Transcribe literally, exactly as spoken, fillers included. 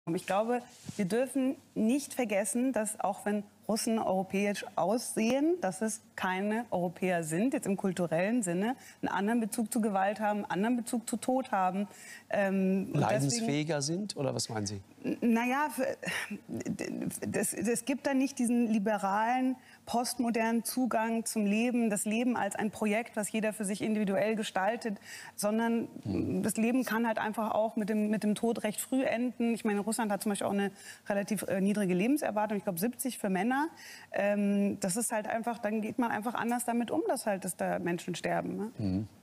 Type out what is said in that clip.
Ich glaube, wir dürfen nicht vergessen, dass auch wenn Russen europäisch aussehen, dass es keine Europäer sind, jetzt im kulturellen Sinne, einen anderen Bezug zu Gewalt haben, einen anderen Bezug zu Tod haben. Ähm, Leidensfähiger deswegen, sind, oder was meinen Sie? Naja, es gibt da nicht diesen liberalen, postmodernen Zugang zum Leben, das Leben als ein Projekt, was jeder für sich individuell gestaltet, sondern hm. das Leben kann halt einfach auch mit dem, mit dem Tod recht früh enden. Ich meine, Russland hat zum Beispiel auch eine relativ äh, niedrige Lebenserwartung, ich glaube siebzig für Männer. Ähm, das ist halt einfach, dann geht man einfach anders damit um, dass halt dass da Menschen sterben. Ne? Mhm.